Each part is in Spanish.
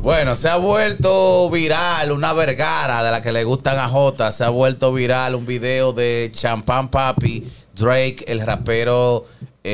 Bueno, se ha vuelto viral una vergara de la que le gustan a Jota. Se ha vuelto viral un video de Champagne Papi, Drake, el rapero.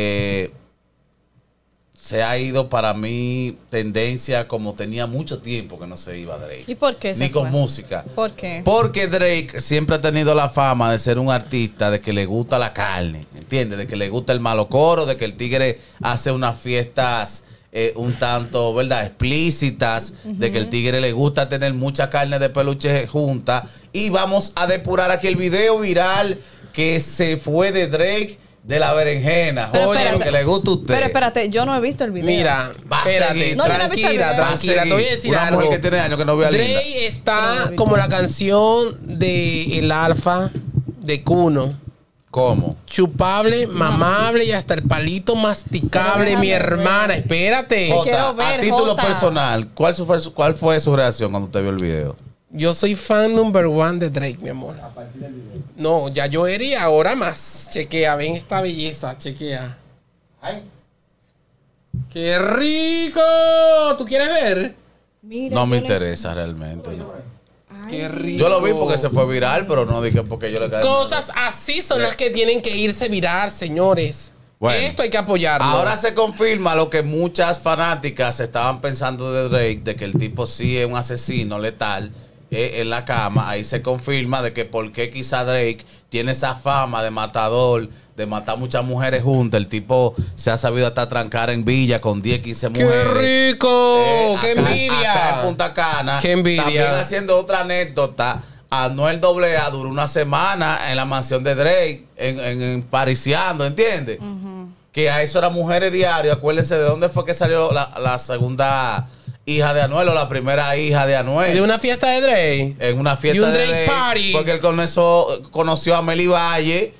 Se ha ido para mí tendencia como tenía mucho tiempo que no se iba Drake. ¿Y por qué se Ni con fue? música. ¿Por qué? Porque Drake siempre ha tenido la fama de ser un artista de que le gusta la carne, ¿entiendes? De que le gusta el malocoro, de que el tigre hace unas fiestas un tanto, ¿verdad? Explícitas, de que el tigre le gusta tener mucha carne de peluche junta. Y vamos a depurar aquí el video viral que se fue de Drake. De la berenjena, oye, que le gusta a usted. Pero espérate, yo no he visto el video. Mira, espérate, no, tranquila, tranquila. Te voy a decir una algo. mujer que tiene años que no ve a Linda. Drake está como la canción de El Alfa de Kuno. ¿Cómo? Chupable, mamable y hasta el palito masticable, mi hermana. Espérate. Jota, a título personal, ¿cuál fue su reacción cuando usted vio el video? Yo soy fan number one de Drake, mi amor. A partir del video. No, ya yo era y ahora más. Chequea, ven esta belleza, chequea. Ay. ¡Qué rico! ¿Tú quieres ver? Mira, no me interesa realmente. Ay, ¡Qué rico! Yo lo vi porque se fue viral, pero no dije porque yo le caí. Cosas así son las que tienen que irse viral, señores. Bueno, esto hay que apoyarlo. Ahora se confirma lo que muchas fanáticas estaban pensando de Drake, de que el tipo sí es un asesino letal en la cama. Ahí se confirma de que por qué quizá Drake tiene esa fama de matador, de matar muchas mujeres juntas. El tipo se ha sabido hasta trancar en Villa con 10, 15 mujeres. ¡Qué rico! ¡Qué acá, envidia! Acá en Punta Cana. ¡Qué envidia! También haciendo otra anécdota. Anuel AA duró una semana en la mansión de Drake, en pariciando, ¿entiendes? Que a eso era mujeres diario. Acuérdense de dónde fue que salió la segunda hija de Anuel o la primera hija de Anuel. ¿De una fiesta de Drake? En una fiesta de un de Drake party. Porque él conoció a Meli Valle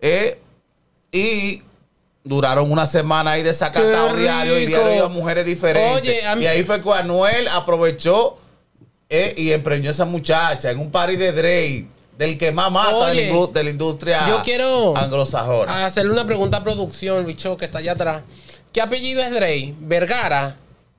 y duraron una semana ahí desacatados diario y diario iban mujeres diferentes. Oye, y ahí fue que Anuel aprovechó y empreñó a esa muchacha en un party de Drake. Del que más mata de la industria yo quiero anglosajona. Hacerle una pregunta a producción, bicho, que está allá atrás. ¿Qué apellido es Drake? ¿Vergara?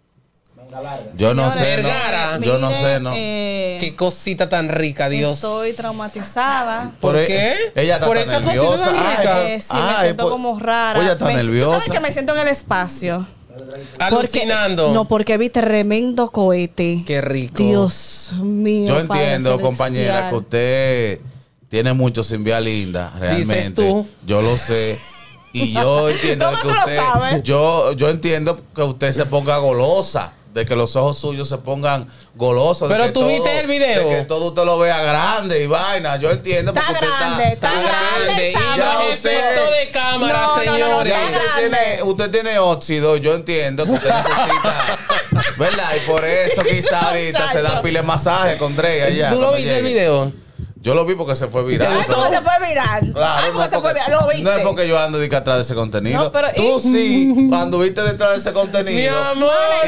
Yo no sé, Vergara. No. Yo no sé, no. Qué cosita tan rica, Dios. Estoy traumatizada. ¿Por qué? Ella está por tan esa nerviosa. Sí, me siento como rara. Ella está nerviosa. ¿Tú sabes que me siento en el espacio? Alucinando. Porque vi tremendo cohete. Qué rico. Dios mío. Yo entiendo, compañera, que usted tiene mucho sin ver a Linda, realmente. Dices tú. Yo lo sé. Y yo entiendo ¿Cómo que tú lo sabes? yo entiendo que usted se ponga golosa. De que los ojos suyos se pongan golosos. Pero tú viste el video. De que todo usted lo vea grande y vaina. Yo entiendo. Está grande, está grande. Y no es efecto de cámara, señores. Usted tiene óxido. Yo entiendo que usted necesita. ¿Verdad? Y por eso quizá ahorita se da pile de masaje con Drake allá. ¿Tú lo viste el video? Yo lo vi porque se fue viral. ¿Cómo se fue viral? Claro, ¿Cómo se fue viral? ¿Lo viste? No es porque yo ando atrás de ese contenido. No, pero tú sí anduviste detrás de ese contenido. Mi amor,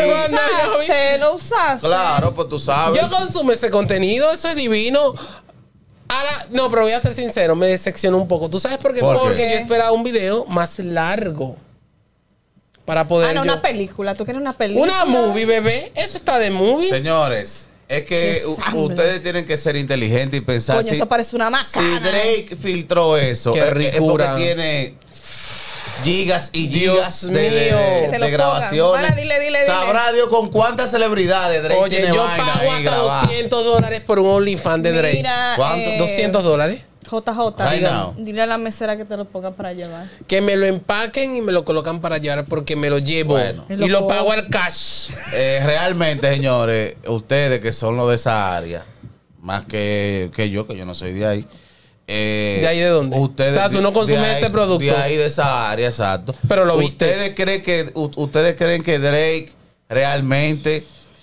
¿lo usaste? Claro, pues tú sabes. Yo consumo ese contenido, eso es divino. Ahora, no, pero voy a ser sincero, me decepcionó un poco. ¿Tú sabes por qué? Porque yo esperaba un video más largo. Para poder. una película. ¿Tú quieres una película? Una movie, bebé. Eso está de movie. Señores, es que ustedes tienen que ser inteligentes y pensar. Coño, eso parece una macana. Si Drake filtró eso, es porque tiene gigas y gigas de grabaciones. Dile. Sabrá Dios con cuántas celebridades Drake tiene yo vaina pago ahí hasta $200 por un OnlyFans de Drake. Mira, ¿cuánto? $200. JJ, dile a la mesera que te lo pongan para llevar. Que me lo empaquen y me lo colocan para llevar porque me lo llevo. Bueno. Y lo pago al cash. Realmente, señores, ustedes que son los de esa área, más que yo no soy de ahí. ¿De ahí de dónde? Ustedes, o sea, tú no consumes ese producto. De ahí, de esa área, exacto. Pero lo viste. ¿Ustedes creen que Drake realmente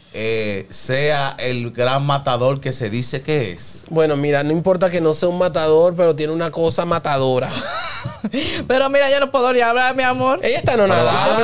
sea el gran matador que se dice que es? Bueno, mira, no importa que no sea un matador, pero tiene una cosa matadora. Pero mira, yo no puedo ni hablar, mi amor. Ella está anonadada.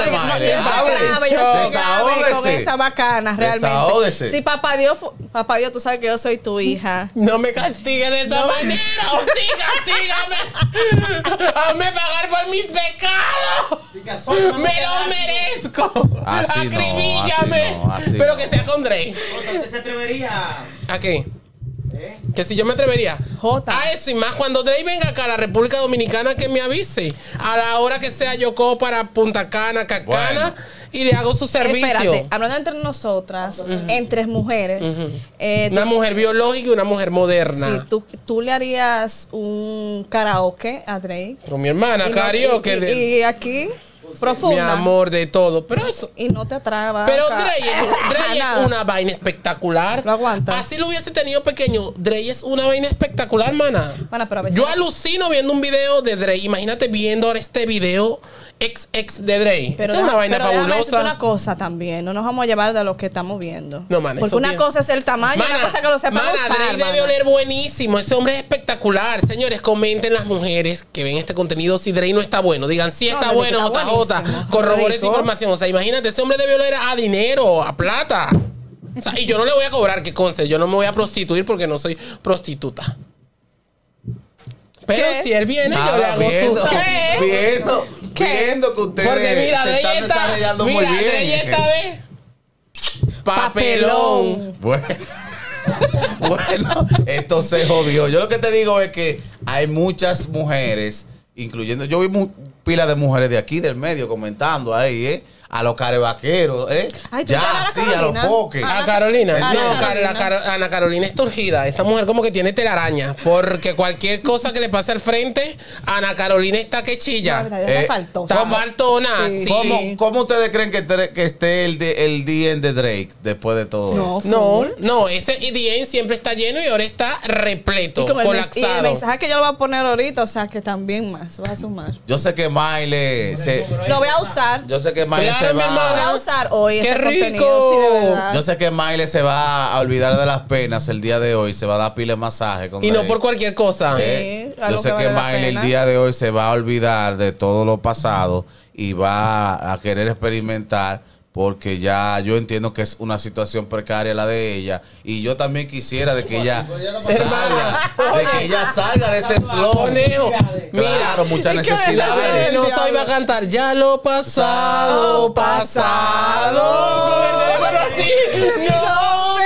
Con esa bacana, realmente. Desahógese. Sí, papá Dios, tú sabes que yo soy tu hija. No me castigues de esa manera. O sí, castígame. Hazme pagar por mis pecados. ¡Me lo merezco! Así no, ¡Acribíllame! así no, así Pero no. que sea con Drake. ¿Usted se atrevería? ¿A qué? Que si yo me atrevería Jota. a eso y más cuando Drake venga acá a la República Dominicana, que me avise a la hora que sea yo cojo para Punta Cana, Cacana, Bueno. y le hago su servicio. Espérate, hablando entre nosotras, entre mujeres, Una mujer biológica y una mujer moderna. sí, tú le harías un karaoke a Drake. Pero mi hermana, Y no- karaoke, y aquí, profunda. mi amor, de todo. Pero eso. Y no te atraba. Pero Drake Nada. es una vaina espectacular. Lo aguanta. Así lo hubiese tenido pequeño. Drake es una vaina espectacular, mana. Mana, pero a veces- Yo alucino viendo un video de Drake. Imagínate viendo ahora este video ex de Drake. Pero Esto es una vaina déjame decirte fabulosa. una cosa también. No nos vamos a llevar de lo que estamos viendo. No, man, Porque eso una bien. cosa es el tamaño y una cosa que lo sepan Mana, usar, Drake debe mana. oler buenísimo. Ese hombre es espectacular. Señores, comenten las mujeres que ven este contenido si Drake no está bueno. Digan si está No, bueno, está JJ. buenísimo. Corrobore esa Rico. información. O sea, imagínate, ese hombre debe oler a dinero, a plata. O sea, y yo no le voy a cobrar, que conste. Yo no me voy a prostituir porque no soy prostituta. Pero ¿Qué? si él viene, yo le Nada, hago viendo, su... ¿Qué? viendo que ustedes Porque mira, se Drake están está... desarrollando muy Mira, bien. Drake esta vez... Papelón. Bueno. Bueno, esto se jodió. Yo lo que te digo es que hay muchas mujeres, incluyendo, yo vi pila de mujeres de aquí, del medio, comentando ahí, a los carevaqueros, Ay, ¿tú ya, te ves a sí, a los Carolina? foques. A Carolina. ¿Se No, entiende? Ana Carolina está urgida. Esa mujer como que tiene telaraña. Porque cualquier cosa que le pase al frente, Ana Carolina está que chilla. No, ya faltó. Está faltona. Sí. Sí. ¿Cómo ustedes creen que esté el DM de Drake después de todo No, No, full. no, ese DM siempre está lleno y ahora está repleto, Y con y el colapsado. mensaje que yo lo voy a poner ahorita, o sea, que también más, va a sumar. Yo sé que Miley Lo voy a usar. yo sé que Miley Claro, se mi Lo voy a hermana. va. usar hoy ¡Qué ese rico! contenido, sí, de verdad. Yo sé que Miley se va a olvidar de las penas el día de hoy, se va a dar pile de masaje con Y no Drake. por cualquier cosa. Sí. Yo algo sé que que vale la Miley el pena. día de hoy se va a olvidar de todo lo pasado y va a querer experimentar, porque ya yo entiendo que es una situación precaria la de ella, y yo también quisiera de que ella salga de ese slow. Conejo, Claro, muchas ¿y qué es necesidades. eso? No, iba a cantar ya lo pasado, pasado. Con el teléfono así. No,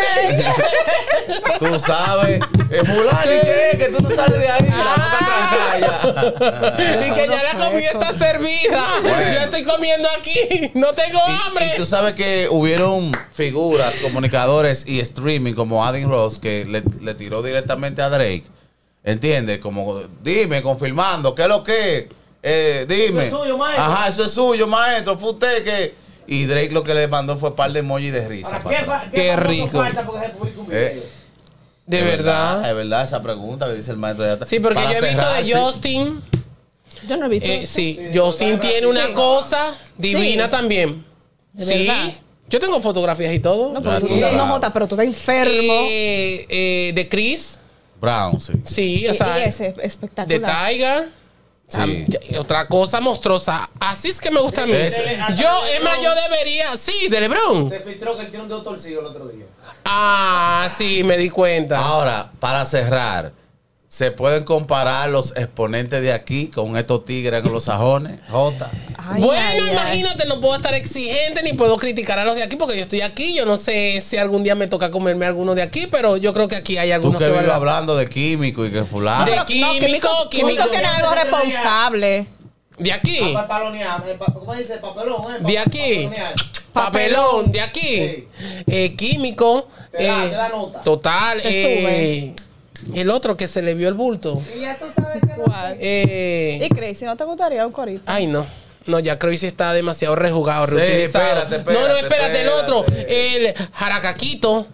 Tú sabes, fulano, ¿y qué? Que tú no sales de ahí, la boca trancada. y que ya la comida está servida. Bueno. Yo estoy comiendo aquí. No tengo hambre. Y tú sabes que hubieron figuras, comunicadores y streaming como Adin Ross que le tiró directamente a Drake. ¿Entiendes? Como, dime, confirmando, ¿qué es lo que? Dime. Eso es suyo, maestro. Ajá, eso es suyo, maestro. Fue usted que... Y Drake lo que le mandó fue un par de emojis de risa. Ahora, para ¿Qué Qué famoso rico. falta porque se publica un video? De Es verdad. Es verdad esa pregunta que dice el maestro. Ya está. Sí, porque Para yo he visto cerrar, de sí. Justin. Yo no he visto. Sí, Justin tiene una cosa divina Sí. también. ¿De Sí. verdad? Yo tengo fotografías y todo. No, pero Ya tú tú no, sabes. Jota, pero tú estás enfermo. De Chris. Brown, sí. Sí, o sea. y ese es De espectacular. Taiga. Sí. Otra cosa monstruosa. Así es que me gusta a mí. Es- Es más, yo debería. Sí, de LeBron. Se filtró que él tiene un dedo torcido el otro día. Ah, sí, me di cuenta. Ahora, para cerrar, ¿se pueden comparar los exponentes de aquí con estos tigres anglosajones? Jota. Ay, Bueno, ay, ay. imagínate, no puedo estar exigente ni puedo criticar a los de aquí porque yo estoy aquí. Yo no sé si algún día me toca comerme alguno de aquí, pero yo creo que aquí hay Tú algunos que que vives valen- hablando de químico y que fulano. De Pero, químico. Químico que no es algo responsable. De aquí. Palonear, ¿cómo dice? Papelón, De aquí. Palonear. Papelón, de aquí. Químico. Te da nota. Total. Te El otro que se le vio el bulto. Y ya tú sabes que no. ¿Cuál? Y Crazy, ¿no te gustaría un corito? Ay, no. No, ya Crazy está demasiado rejugado, Sí, reutilizado. espérate, no, espérate, el espérate. otro. El Jaracaquito.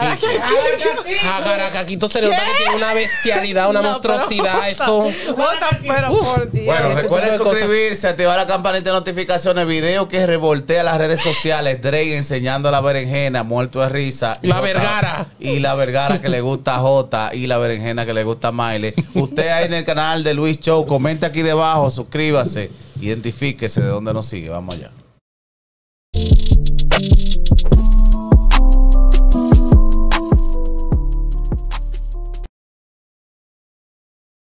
Jaracaquito se le nota que tiene una bestialidad, una No, pero monstruosidad. Jota, Eso. Jota, pero por Dios. Bueno, Ese recuerden tipo de cosas. suscribirse, activar la campanita de notificaciones, video que revoltea las redes sociales, Drake enseñando la berenjena, muerto de risa. La Jota- Vergara. Y la vergara que le gusta a Jota y la berenjena que le gusta a Miley. Usted ahí en el canal de Luis Show, comente aquí debajo, suscríbase, identifíquese de dónde nos sigue. Vamos allá.